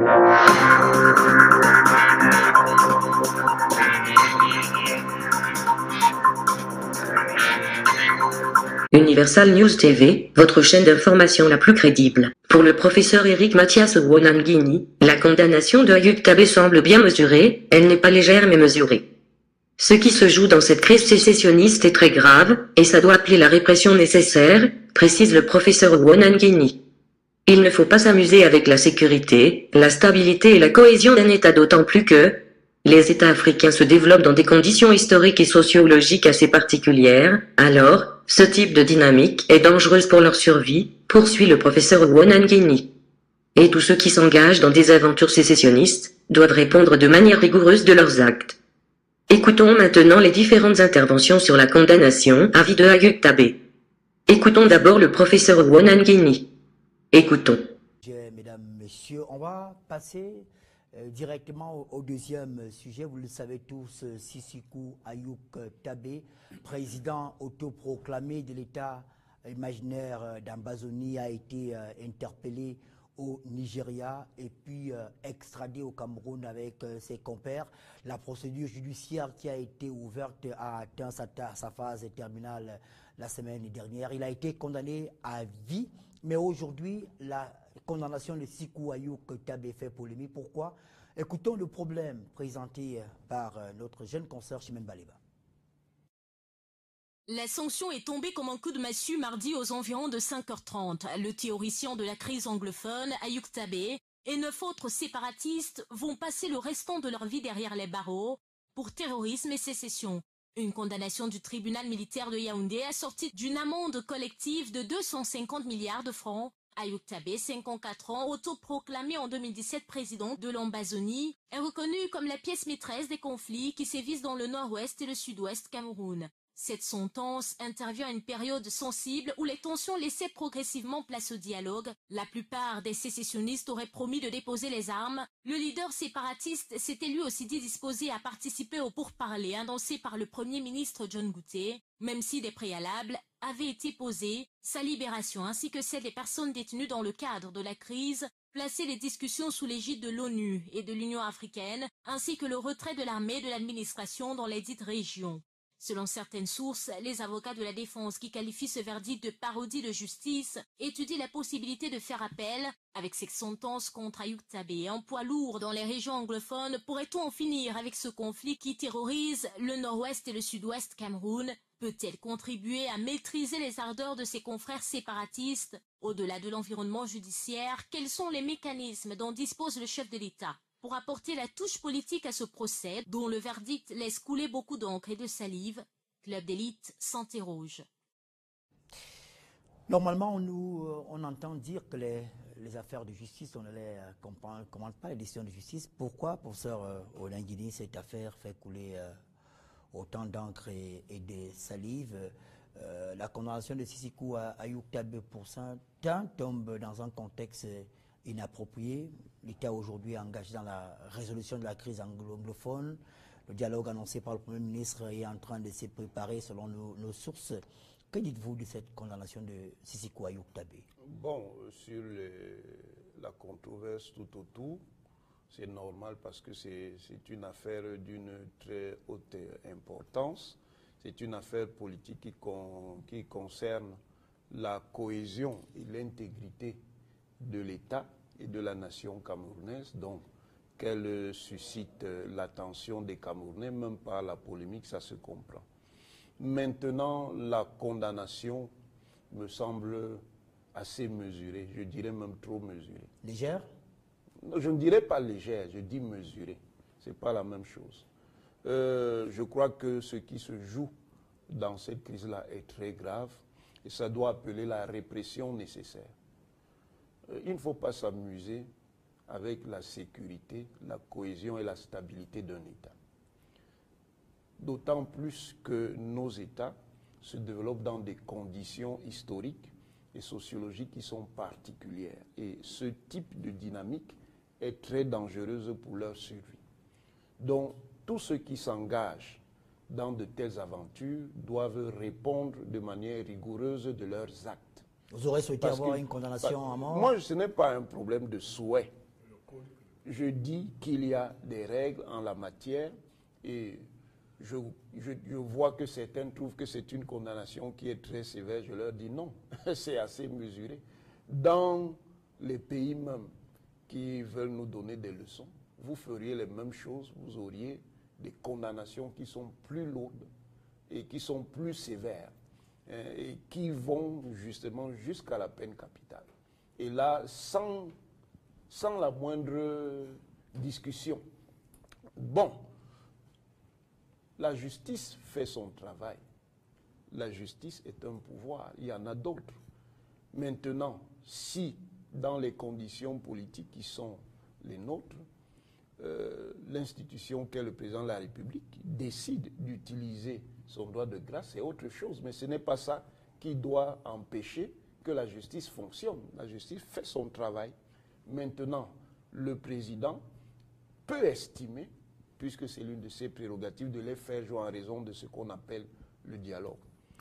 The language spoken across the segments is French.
Universal News TV, votre chaîne d'information la plus crédible. Pour le professeur Eric Mathias Ouonanguini, la condamnation de Ayoub Tabé semble bien mesurée, elle n'est pas légère mais mesurée. Ce qui se joue dans cette crise sécessionniste est très grave, et ça doit appeler la répression nécessaire, précise le professeur Ouonanguini. Il ne faut pas s'amuser avec la sécurité, la stabilité et la cohésion d'un État, d'autant plus que les États africains se développent dans des conditions historiques et sociologiques assez particulières, alors, ce type de dynamique est dangereuse pour leur survie, poursuit le professeur Ouonanguini. Et tous ceux qui s'engagent dans des aventures sécessionnistes doivent répondre de manière rigoureuse de leurs actes. Écoutons maintenant les différentes interventions sur la condamnation à vie de Ayoub Tabé. Écoutons d'abord le professeur Ouonanguini. Écoutons. Mesdames, Messieurs, on va passer directement au deuxième sujet. Vous le savez tous, Sisikou Ayoub Tabé, président autoproclamé de l'État imaginaire d'Ambazonie, a été interpellé au Nigeria et puis extradé au Cameroun avec ses compères. La procédure judiciaire qui a été ouverte a atteint sa phase terminale la semaine dernière. Il a été condamné à vie, mais aujourd'hui, la condamnation de Sisikou Ayoub Tabé fait polémique. Pourquoi? Écoutons le problème présenté par notre jeune consoeur Chimène Baleba. La sanction est tombée comme un coup de massue mardi aux environs de 5h30. Le théoricien de la crise anglophone, Ayoub Tabé, et 9 autres séparatistes vont passer le restant de leur vie derrière les barreaux pour terrorisme et sécession. Une condamnation du tribunal militaire de Yaoundé assortie d'une amende collective de 250 milliards de francs. Ayoub Tabé, 54 ans, autoproclamé en 2017 président de l'Ambazonie, est reconnu comme la pièce maîtresse des conflits qui sévissent dans le nord-ouest et le sud-ouest Cameroun. Cette sentence intervient à une période sensible où les tensions laissaient progressivement place au dialogue. La plupart des sécessionnistes auraient promis de déposer les armes. Le leader séparatiste s'était lui aussi dit disposé à participer aux pourparlers annoncés par le Premier ministre John Gouté, même si des préalables avaient été posés. Sa libération ainsi que celle des personnes détenues dans le cadre de la crise plaçaient les discussions sous l'égide de l'ONU et de l'Union africaine, ainsi que le retrait de l'armée et de l'administration dans les dites régions. Selon certaines sources, les avocats de la défense qui qualifient ce verdict de parodie de justice étudient la possibilité de faire appel. Avec cette sentence contre Ayoub Tabé, un poids lourd dans les régions anglophones, pourrait-on en finir avec ce conflit qui terrorise le nord-ouest et le sud-ouest Cameroun? Peut-elle contribuer à maîtriser les ardeurs de ses confrères séparatistes? Au-delà de l'environnement judiciaire, quels sont les mécanismes dont dispose le chef de l'État pour apporter la touche politique à ce procès, dont le verdict laisse couler beaucoup d'encre et de salive? Club d'élite s'interroge. Normalement, on entend dire que les affaires de justice, on ne les commande pas, les décisions de justice. Pourquoi, professeur Ouonanguini, cette affaire fait couler autant d'encre et de salive? La condamnation de Sisikou Ayoub Tabé pour certains tombe dans un contexte inapproprié. L'État aujourd'hui est engagé dans la résolution de la crise anglophone. Le dialogue annoncé par le Premier ministre est en train de se préparer selon nos sources. Que dites-vous de cette condamnation de Sisikou Ayoub Tabé? Bon, sur la controverse tout autour, c'est normal parce que c'est une affaire d'une très haute importance. C'est une affaire politique qui concerne la cohésion et l'intégrité de l'État et de la nation camerounaise, donc qu'elle suscite l'attention des Camerounais, même par la polémique, ça se comprend. Maintenant, la condamnation me semble assez mesurée, je dirais même trop mesurée. Légère? Je ne dirais pas légère, je dis mesurée. Ce n'est pas la même chose. Je crois que ce qui se joue dans cette crise-là est très grave et ça doit appeler la répression nécessaire. Il ne faut pas s'amuser avec la sécurité, la cohésion et la stabilité d'un État. D'autant plus que nos États se développent dans des conditions historiques et sociologiques qui sont particulières. Et ce type de dynamique est très dangereuse pour leur survie. Donc, tous ceux qui s'engagent dans de telles aventures doivent répondre de manière rigoureuse de leurs actes. Vous aurez souhaité avoir une condamnation à mort? Moi, ce n'est pas un problème de souhait. je dis qu'il y a des règles en la matière et je vois que certains trouvent que c'est une condamnation qui est très sévère. Je leur dis non, c'est assez mesuré. Dans les pays même qui veulent nous donner des leçons, vous feriez les mêmes choses, vous auriez des condamnations qui sont plus lourdes et qui sont plus sévères et qui vont justement jusqu'à la peine capitale. Et là, sans la moindre discussion. Bon, la justice fait son travail. La justice est un pouvoir, il y en a d'autres. Maintenant, si dans les conditions politiques qui sont les nôtres, l'institution qu'est le président de la République décide d'utiliser son droit de grâce, c'est autre chose. Mais ce n'est pas ça qui doit empêcher que la justice fonctionne. La justice fait son travail. Maintenant, le président peut estimer, puisque c'est l'une de ses prérogatives, de les faire jouer en raison de ce qu'on appelle le dialogue.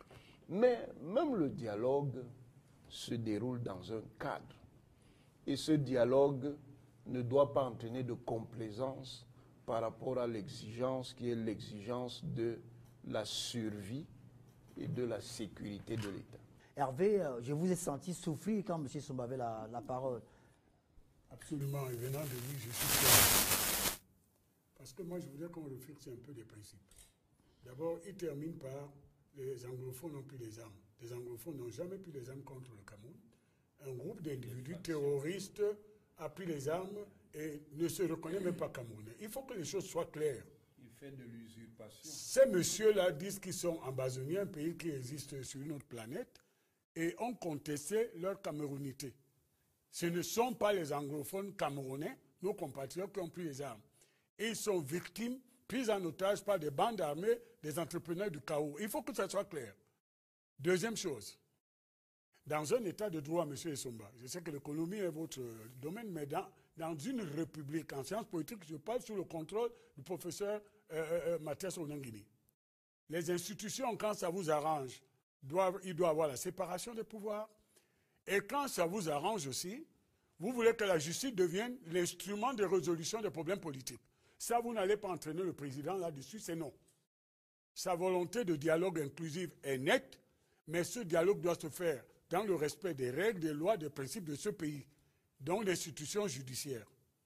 Mais même le dialogue se déroule dans un cadre. Et ce dialogue ne doit pas entraîner de complaisance par rapport à l'exigence qui est l'exigence de la survie et de la sécurité de l'État. Hervé, je vous ai senti souffrir quand M. Somba avait la parole. Absolument, et venant de lui, je suis fier. Parce que moi, je voudrais qu'on refixe un peu des principes. D'abord, il termine par les anglophones n'ont plus les armes. Les anglophones n'ont jamais pris les armes contre le Cameroun. Un groupe d'individus terroristes a pris les armes et ne se reconnaît même pas camerounais. Il faut que les choses soient claires. Il fait de l'usurpation. Ces messieurs-là disent qu'ils sont ambazoniens, un pays qui existe sur une autre planète, et ont contesté leur camerounité. Ce ne sont pas les anglophones camerounais, nos compatriotes, qui ont pris les armes. Ils sont victimes, pris en otage par des bandes armées, des entrepreneurs du chaos. Il faut que ça soit clair. Deuxième chose, dans un état de droit, M. Essomba, je sais que l'économie est votre domaine, mais dans une république, en sciences politiques, je parle sous le contrôle du professeur Mathias Onangini. Les institutions, quand ça vous arrange, il doit avoir la séparation des pouvoirs. Et quand ça vous arrange aussi, vous voulez que la justice devienne l'instrument de résolution des problèmes politiques. Ça, vous n'allez pas entraîner le président là-dessus, c'est non. Sa volonté de dialogue inclusif est nette, mais ce dialogue doit se faire dans le respect des règles, des lois, des principes de ce pays, dont l'institution judiciaire.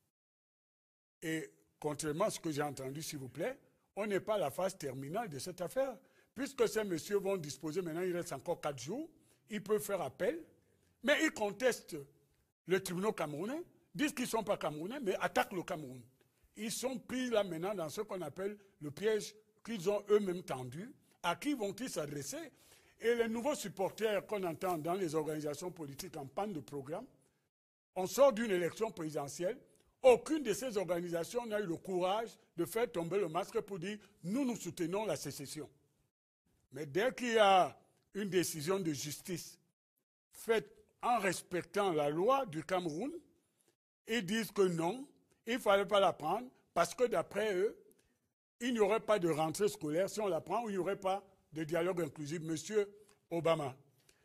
Et contrairement à ce que j'ai entendu, s'il vous plaît, on n'est pas à la phase terminale de cette affaire. Puisque ces messieurs vont disposer, maintenant il reste encore 4 jours, ils peuvent faire appel, mais ils contestent le tribunal camerounais, disent qu'ils ne sont pas camerounais, mais attaquent le Cameroun. Ils sont pris là maintenant dans ce qu'on appelle le piège qu'ils ont eux-mêmes tendu. À qui vont-ils s'adresser? Et les nouveaux supporters qu'on entend dans les organisations politiques en panne de programme, on sort d'une élection présidentielle, aucune de ces organisations n'a eu le courage de faire tomber le masque pour dire « nous soutenons la sécession ». Mais dès qu'il y a une décision de justice faite en respectant la loi du Cameroun, ils disent que non, il ne fallait pas la prendre parce que d'après eux, il n'y aurait pas de rentrée scolaire si on la prend ou il n'y aurait pas de dialogue inclusif. Monsieur Obama,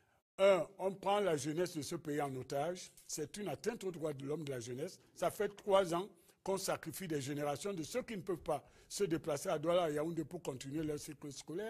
on prend la jeunesse de ce pays en otage. C'est une atteinte aux droits de l'homme de la jeunesse. Ça fait 3 ans qu'on sacrifie des générations de ceux qui ne peuvent pas se déplacer à Douala et Yaoundé pour continuer leur cycle scolaire.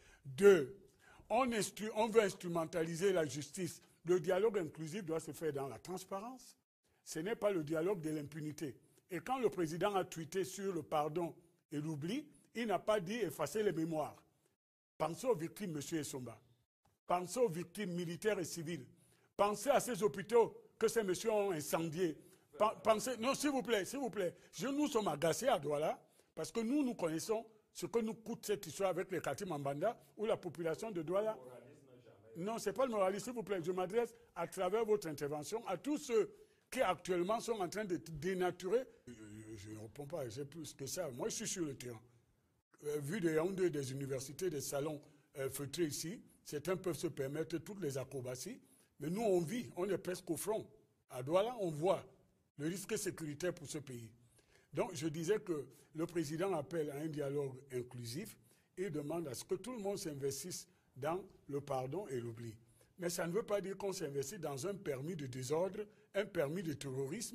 2, on veut instrumentaliser la justice. Le dialogue inclusif doit se faire dans la transparence. Ce n'est pas le dialogue de l'impunité. Et quand le président a tweeté sur le pardon et l'oubli, il n'a pas dit effacer les mémoires. Pensez aux victimes, M. Essomba. Pensez aux victimes militaires et civiles. Pensez à ces hôpitaux que ces messieurs ont incendiés. Pensez, non, s'il vous plaît, nous sommes agacés à Douala parce que nous connaissons ce que nous coûte cette histoire avec les quartiers Mambanda ou la population de Douala. Non, ce n'est pas le moralisme, s'il vous plaît. Je m'adresse à travers votre intervention à tous ceux qui actuellement sont en train de dénaturer. Je ne réponds pas, j'ai plus que ça. Moi, je suis sur le terrain. Vu de Yaoundé, des universités, des salons feutrés ici, certains peuvent se permettre toutes les acrobaties, mais nous, on vit, on est presque au front. À Douala, on voit le risque sécuritaire pour ce pays. Donc, je disais que le président appelle à un dialogue inclusif et demande à ce que tout le monde s'investisse dans le pardon et l'oubli. Mais ça ne veut pas dire qu'on s'investit dans un permis de désordre, un permis de terrorisme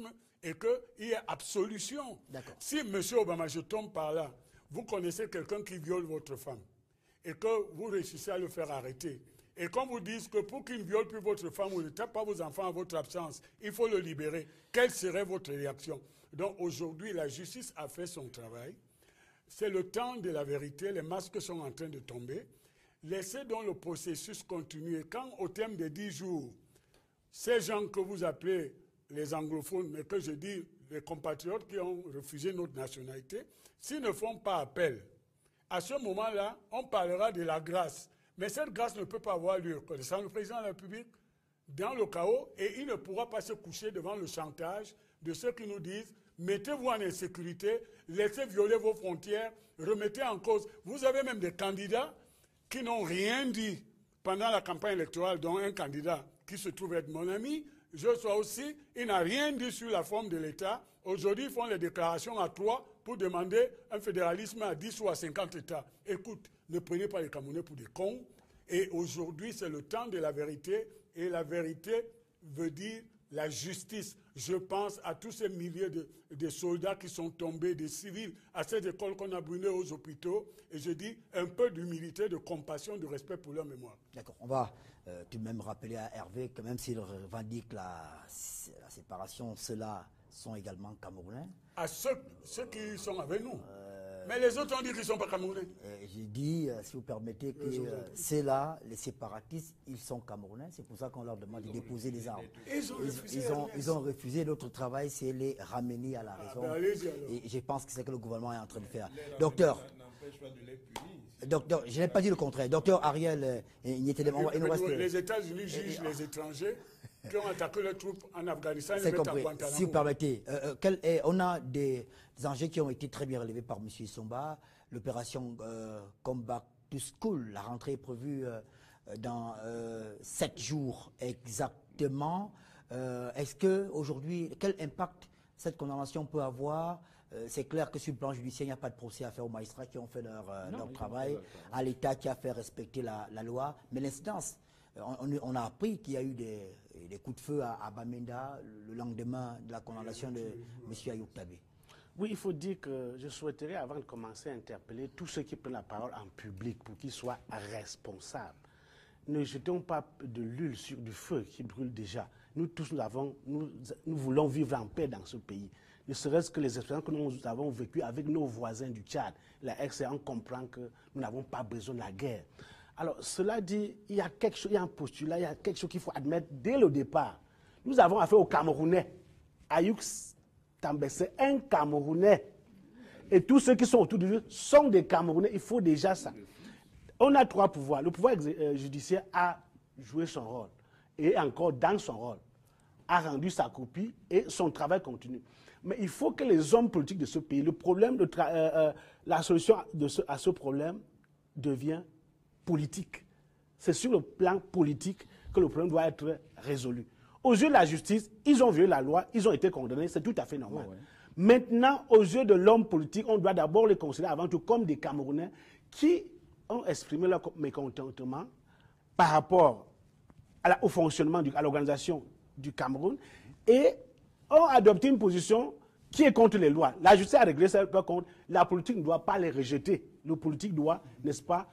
et qu'il y ait absolution. Si M. Obama, je tombe par là, vous connaissez quelqu'un qui viole votre femme et que vous réussissez à le faire arrêter, et qu'on vous dise que pour qu'il ne viole plus votre femme ou ne tape pas vos enfants à votre absence, il faut le libérer, quelle serait votre réaction? Donc aujourd'hui, la justice a fait son travail. C'est le temps de la vérité, les masques sont en train de tomber. Laissez donc le processus continuer. Quand au terme de 10 jours, ces gens que vous appelez les anglophones, mais que je dis les compatriotes qui ont refusé notre nationalité, s'ils ne font pas appel, à ce moment-là, on parlera de la grâce. Mais cette grâce ne peut pas avoir lieu. Connaissant le président de la République, dans le chaos, et il ne pourra pas se coucher devant le chantage de ceux qui nous disent « mettez-vous en insécurité, laissez violer vos frontières, remettez en cause ». Vous avez même des candidats qui n'ont rien dit pendant la campagne électorale, dont un candidat qui se trouve être mon ami, je sois aussi, il n'a rien dit sur la forme de l'État. Aujourd'hui, ils font les déclarations à 3 pour demander un fédéralisme à 10 ou à 50 États. Écoute, ne prenez pas les Camerounais pour des cons. Et aujourd'hui, c'est le temps de la vérité. Et la vérité veut dire la justice. Je pense à tous ces milliers de soldats qui sont tombés, des civils, à ces écoles qu'on a brûlées aux hôpitaux. Et je dis un peu d'humilité, de compassion, de respect pour leur mémoire. D'accord. On va tout de même rappeler à Hervé que même s'il revendique la séparation, ceux-là sont également Camerounais. À ceux qui sont avec nous. Mais les autres ont dit qu'ils ne sont pas Camerounais. J'ai dit, si vous permettez, que ceux-là, les séparatistes, ils sont Camerounais. C'est pour ça qu'on leur demande de déposer les armes. Ils ont refusé. Notre travail, c'est les ramener à la raison. Et je pense que c'est ce que le gouvernement est en train de faire. Docteur, je n'ai pas dit le contraire. Docteur Ariel, il était les États-Unis jugent les étrangers qui ont attaqué les troupes en Afghanistan. C'est compris. Si vous permettez, on a des enjeux qui ont été très bien relevés par M. Somba. L'opération Come Back to School, la rentrée est prévue dans 7 jours exactement. Est-ce que aujourd'hui, quel impact cette condamnation peut avoir? C'est clair que sur le plan judiciaire, il n'y a pas de procès à faire aux magistrats qui ont fait leur travail, à l'État qui a fait respecter la loi. Mais l'incidence, on a appris qu'il y a eu des coups de feu à Bamenda le lendemain de la condamnation de M. Ayoub Tabé. Oui, il faut dire que je souhaiterais, avant de commencer, à interpeller tous ceux qui prennent la parole en public pour qu'ils soient responsables. Ne jetons pas de l'huile sur du feu qui brûle déjà. Nous tous, nous voulons vivre en paix dans ce pays. Ne serait-ce que les expériences que nous avons vécues avec nos voisins du Tchad. La RCA, on comprend que nous n'avons pas besoin de la guerre. Alors, cela dit, il y a quelque chose, il y a un postulat, il y a quelque chose qu'il faut admettre dès le départ. Nous avons affaire aux Camerounais. Ayoub Tabé, c'est un Camerounais. Et tous ceux qui sont autour de lui sont des Camerounais. Il faut déjà ça. On a 3 pouvoirs. Le pouvoir judiciaire a joué son rôle. Et encore dans son rôle. A rendu sa copie et son travail continue. Mais il faut que les hommes politiques de ce pays, le problème la solution à ce problème devient politique. C'est sur le plan politique que le problème doit être résolu. Aux yeux de la justice, ils ont violé la loi, ils ont été condamnés, c'est tout à fait normal. Ouais. Maintenant, aux yeux de l'homme politique, on doit d'abord les considérer avant tout comme des Camerounais qui ont exprimé leur mécontentement par rapport au fonctionnement, à l'organisation du Cameroun et ont adopté une position qui est contre les lois. La justice a réglé ça par contre. La politique ne doit pas les rejeter. Le politique doit, n'est-ce pas,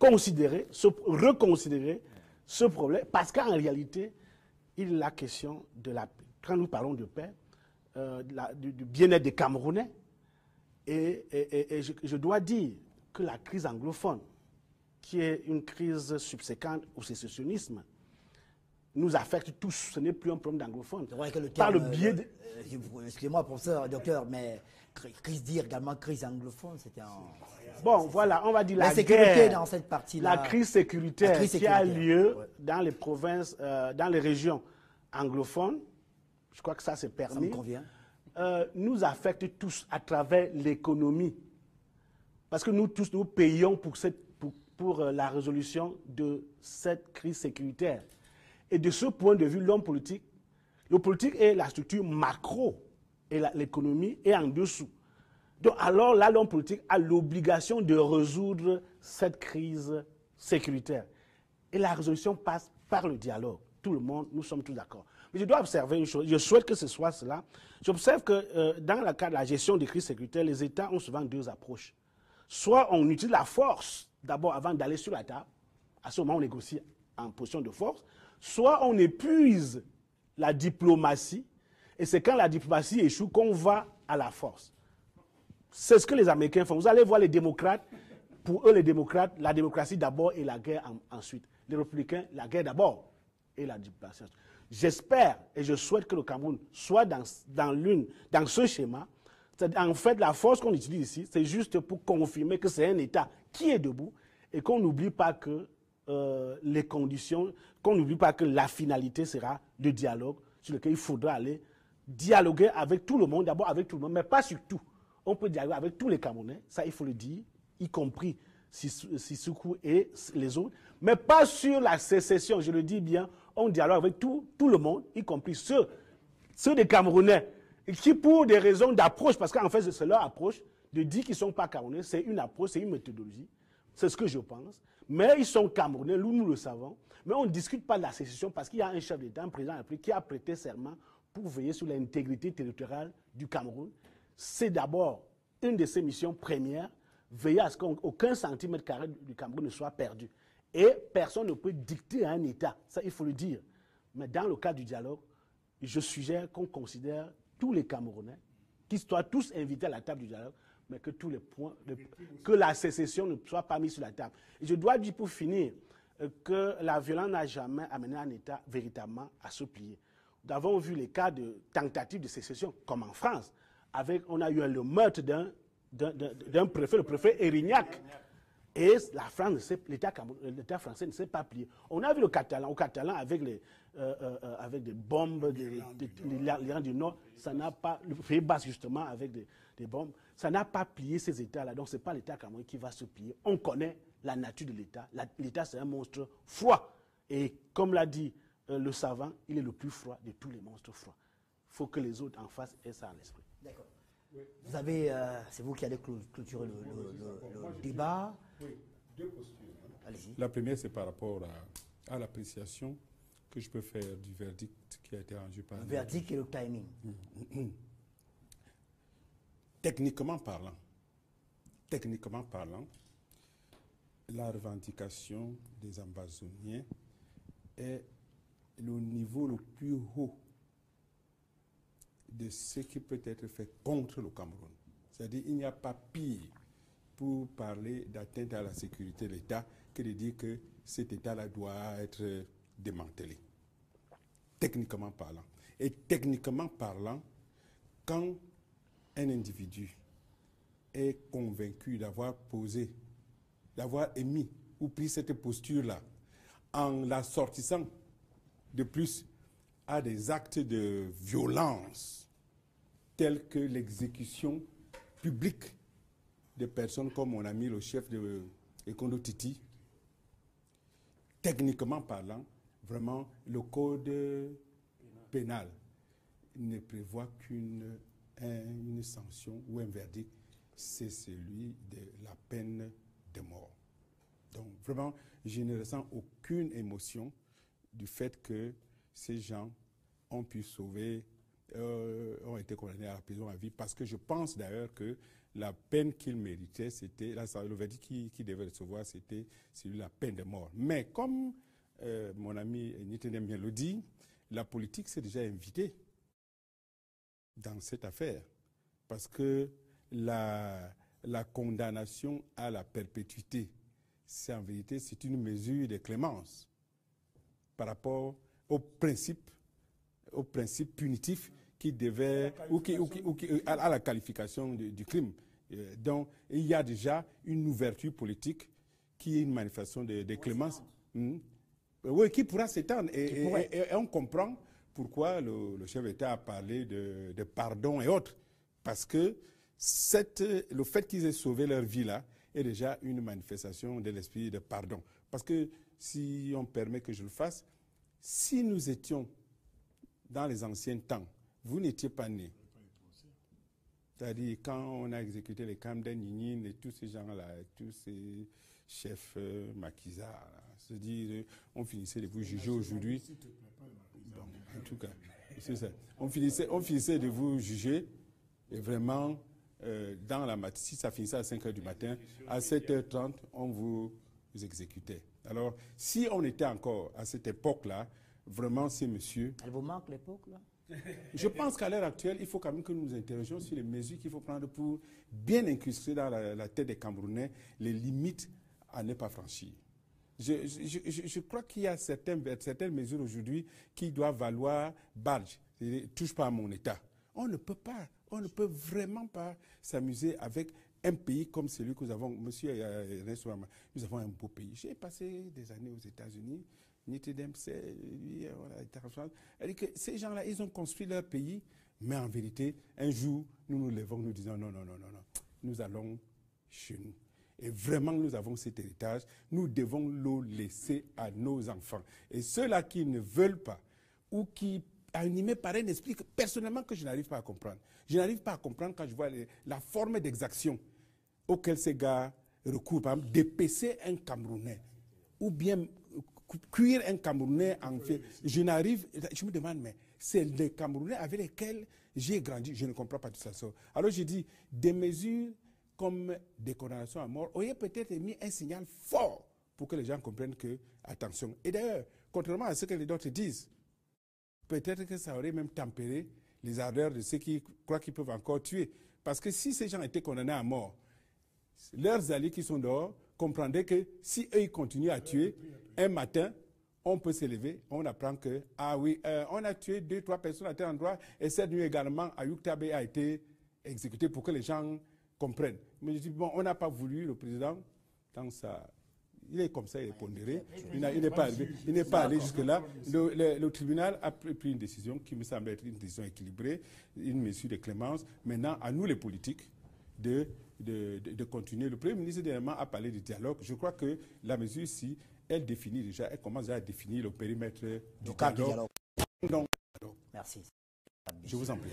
reconsidérer ce problème parce qu'en réalité, il est la question de la paix. Quand nous parlons de paix, du bien-être des Camerounais, et je dois dire que la crise anglophone, qui est une crise subséquente au sécessionnisme, nous affecte tous. Ce n'est plus un problème d'anglophone. Par le biais de... Excusez-moi, professeur, docteur, mais crise dire également crise anglophone, c'était un... Bon, voilà, on va dire la guerre, dans cette partie-là. La crise sécuritaire qui a lieu dans les provinces, dans les régions anglophones, je crois que ça c'est permis. Ça me convient. Nous affecte tous à travers l'économie. Parce que nous tous, nous payons pour la résolution de cette crise sécuritaire. Et de ce point de vue, le politique est la structure macro et l'économie est en dessous. Donc alors là, l'homme politique a l'obligation de résoudre cette crise sécuritaire. Et la résolution passe par le dialogue. Tout le monde, nous sommes tous d'accord. Mais je dois observer une chose, je souhaite que ce soit cela. J'observe que dans le cas de la gestion des crises sécuritaires, les États ont souvent deux approches. Soit on utilise la force d'abord avant d'aller sur la table, à ce moment on négocie en position de force, soit on épuise la diplomatie, et c'est quand la diplomatie échoue qu'on va à la force. C'est ce que les Américains font. Vous allez voir les démocrates, pour eux les démocrates, la démocratie d'abord et la guerre ensuite. Les républicains, la guerre d'abord et la diplomatie ensuite. J'espère et je souhaite que le Cameroun soit dans ce schéma. En fait, la force qu'on utilise ici, c'est juste pour confirmer que c'est un État qui est debout et qu'on n'oublie pas que les conditions, qu'on n'oublie pas que la finalité sera le dialogue sur lequel il faudra aller dialoguer avec tout le monde, d'abord avec tout le monde, mais pas sur tout. On peut dialoguer avec tous les Camerounais, ça il faut le dire, y compris Sissoko et les autres, mais pas sur la sécession, je le dis bien, on dialogue avec tout le monde, y compris ceux des Camerounais, qui pour des raisons d'approche, parce qu'en fait c'est leur approche, de dire qu'ils ne sont pas Camerounais, c'est une approche, c'est une méthodologie, c'est ce que je pense, mais ils sont Camerounais, nous le savons, mais on ne discute pas de la sécession parce qu'il y a un chef d'État, un président de la République qui a prêté serment pour veiller sur l'intégrité territoriale du Cameroun. C'est d'abord une de ses missions premières, veiller à ce qu'aucun centimètre carré du Cameroun ne soit perdu. Et personne ne peut dicter à un État, ça il faut le dire. Mais dans le cadre du dialogue, je suggère qu'on considère tous les Camerounais, qu'ils soient tous invités à la table du dialogue, mais que tous les points, que la sécession ne soit pas mise sur la table. Et je dois dire pour finir que la violence n'a jamais amené un État véritablement à se plier. Nous avons vu les cas de tentatives de sécession, comme en France. On a eu le meurtre d'un préfet, le préfet Erignac. Et la France, l'État français ne s'est pas plié. On a vu au Catalan avec des bombes, l'Iran du Nord, ça n'a pas, le Pays Basque justement avec des bombes, ça n'a pas plié ces États-là. Donc ce n'est pas l'État camerounais qui va se plier. On connaît la nature de l'État. L'État c'est un monstre froid. Et comme l'a dit le savant, il est le plus froid de tous les monstres froids. Il faut que les autres en face aient ça à l'esprit. D'accord. Vous avez, c'est vous qui allez clôturer le débat. Oui, deux postures. Allez-y. La première, c'est par rapport à l'appréciation que je peux faire du verdict qui a été rendu par... Le verdict et le timing. Techniquement parlant, la revendication des Ambazoniens est le niveau le plus haut de ce qui peut être fait contre le Cameroun. C'est-à-dire qu'il n'y a pas pire pour parler d'atteinte à la sécurité de l'État que de dire que cet État-là doit être démantelé. Techniquement parlant. Et techniquement parlant, quand un individu est convaincu d'avoir émis ou pris cette posture-là, en la sortissant de plus à des actes de violence tels que l'exécution publique de personnes comme mon ami le chef de Ekondo Titi, techniquement parlant, vraiment, le code pénal ne prévoit qu'une sanction ou un verdict, c'est celui de la peine de mort. Donc vraiment, je ne ressens aucune émotion du fait que ces gens ont pu sauver, ont été condamnés à la prison à vie, parce que je pense d'ailleurs que la peine qu'ils méritaient, c'était, le verdict qu'ils devaient recevoir, c'était celui de la peine de mort. Mais comme mon ami Nitendem bien le dit, la politique s'est déjà invitée dans cette affaire, parce que la condamnation à la perpétuité, c'est en vérité, c'est une mesure de clémence par rapport au principe punitif qui devait, à la qualification du crime. Donc, il y a déjà une ouverture politique qui est une manifestation de clémence. Oui, qui pourra s'étendre. Et on comprend pourquoi le chef d'État a parlé de pardon et autres. Parce que le fait qu'ils aient sauvé leur vie là est déjà une manifestation de l'esprit de pardon. Parce que, si on permet que je le fasse, si nous étions dans les anciens temps, vous n'étiez pas nés. C'est-à-dire, quand on a exécuté les Kamden, Ninin et tous ces gens-là, tous ces chefs maquisards, c'est-à-dire, on finissait de vous juger aujourd'hui. En tout cas, c'est ça. On finissait de vous juger et vraiment, dans la matinée, si ça finissait à 5 h du matin, à 7 h 30, on vous exécutait. Alors, si on était encore à cette époque-là, vraiment, ces messieurs... Elle vous manque l'époque, là? Je pense qu'à l'heure actuelle, il faut quand même que nous nous interrogions sur les mesures qu'il faut prendre pour bien incruster dans la tête des Camerounais les limites à ne pas franchir. Je crois qu'il y a certaines mesures aujourd'hui qui doivent valoir badge. Touche pas à mon État. On ne peut vraiment pas s'amuser avec un pays comme celui que nous avons. Monsieur Ernest Ouama, nous avons un beau pays. J'ai passé des années aux États-Unis. Ces gens-là, ils ont construit leur pays, mais en vérité, un jour, nous nous levons, nous disons non, nous allons chez nous. Et vraiment, nous avons cet héritage, nous devons le laisser à nos enfants. Et ceux-là qui ne veulent pas, ou qui, animés par un esprit que, personnellement, que je n'arrive pas à comprendre. Je n'arrive pas à comprendre quand je vois la forme d'exaction auquel ces gars recourent, par exemple, d'épaisser un Camerounais, ou bien cuire un Camerounais en fait. Je me demande, mais c'est les Camerounais avec lesquels j'ai grandi, je ne comprends pas tout ça. Alors je dis, des mesures comme des condamnations à mort auraient peut-être mis un signal fort pour que les gens comprennent que, attention. Et d'ailleurs, contrairement à ce que les autres disent, peut-être que ça aurait même tempéré les ardeurs de ceux qui croient qu'ils peuvent encore tuer. Parce que si ces gens étaient condamnés à mort, leurs alliés qui sont dehors comprendraient que si eux ils continuent à tuer, un matin, on peut se lever, on apprend que, on a tué 2-3 personnes à tel endroit, et cette nuit également, Ayuk Tabé a été exécuté pour que les gens comprennent. Mais je dis, bon, on n'a pas voulu, le président, dans ça, il est comme ça, il est pondéré, il n'est pas allé jusque-là. Le tribunal a pris une décision qui me semble être une décision équilibrée, une mesure de clémence. Maintenant, à nous les politiques, de continuer. Le Premier ministre dernièrement a parlé de dialogue. Je crois que la mesure ici, elle commence déjà à définir le périmètre du dialogue. Donc, merci. Je vous en prie.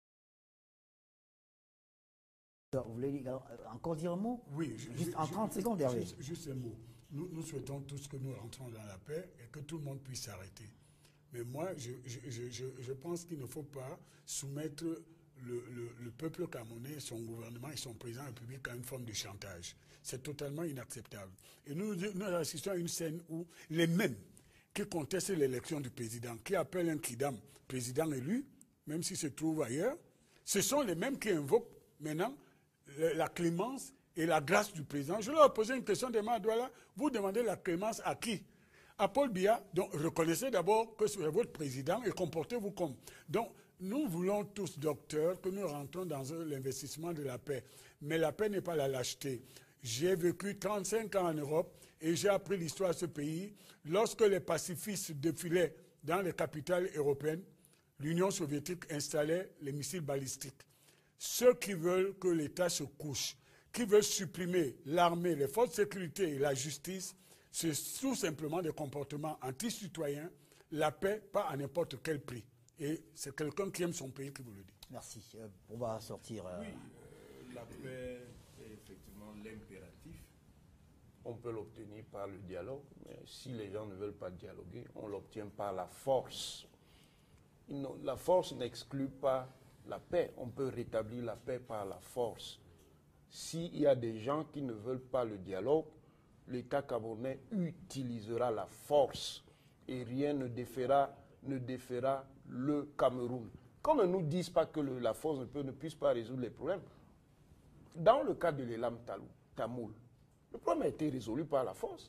Vous voulez encore dire un mot? Oui. Juste en 30 secondes, Hervé. Juste un mot. Nous souhaitons tous que nous rentrons dans la paix et que tout le monde puisse s'arrêter. Mais moi, je pense qu'il ne faut pas soumettre le peuple camerounais, son gouvernement et son président de la République à une forme de chantage. C'est totalement inacceptable. Et nous assistons à une scène où les mêmes qui contestent l'élection du président, qui appellent un Kidam président élu, même s'il se trouve ailleurs, ce sont les mêmes qui invoquent maintenant la clémence et la grâce du président. Je leur ai posé une question de Madouala. Vous demandez la clémence à qui? À Paul Biya. Donc reconnaissez d'abord que c'est votre président et comportez-vous comme. Donc nous voulons tous, docteurs, que nous rentrons dans l'investissement de la paix. Mais la paix n'est pas la lâcheté. J'ai vécu 35 ans en Europe et j'ai appris l'histoire de ce pays. Lorsque les pacifistes défilaient dans les capitales européennes, l'Union soviétique installait les missiles balistiques. Ceux qui veulent que l'État se couche, qui veulent supprimer l'armée, les forces de sécurité et la justice, c'est tout simplement des comportements anti-citoyens. La paix, pas à n'importe quel prix. Et c'est quelqu'un qui aime son pays qui vous le dit. Merci. On va sortir. Oui, la paix est effectivement l'impératif. On peut l'obtenir par le dialogue, mais si les gens ne veulent pas dialoguer, on l'obtient par la force. La force n'exclut pas la paix. On peut rétablir la paix par la force. S'il y a des gens qui ne veulent pas le dialogue, l'État camerounais utilisera la force et rien ne déférera le Cameroun. Qu'on ne nous dise pas que la force ne puisse pas résoudre les problèmes. Dans le cas de l'Elam Tamoul, le problème a été résolu par la force.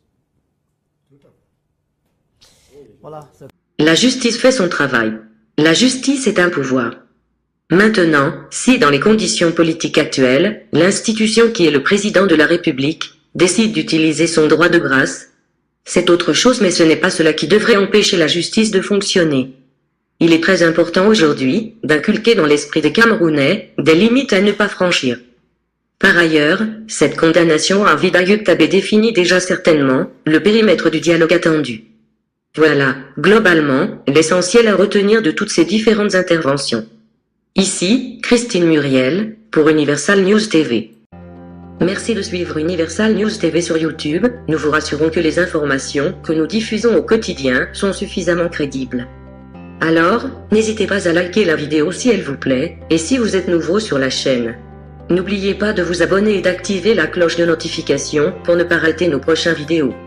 Voilà. La justice fait son travail. La justice est un pouvoir. Maintenant, si dans les conditions politiques actuelles, l'institution qui est le président de la République décide d'utiliser son droit de grâce, c'est autre chose, mais ce n'est pas cela qui devrait empêcher la justice de fonctionner. Il est très important aujourd'hui d'inculquer dans l'esprit des Camerounais des limites à ne pas franchir. Par ailleurs, cette condamnation à vie d'Ayuk Tabé définit déjà certainement le périmètre du dialogue attendu. Voilà, globalement, l'essentiel à retenir de toutes ces différentes interventions. Ici, Christine Muriel, pour Universal News TV. Merci de suivre Universal News TV sur YouTube, nous vous rassurons que les informations que nous diffusons au quotidien sont suffisamment crédibles. Alors, n'hésitez pas à liker la vidéo si elle vous plaît, et si vous êtes nouveau sur la chaîne. N'oubliez pas de vous abonner et d'activer la cloche de notification pour ne pas rater nos prochaines vidéos.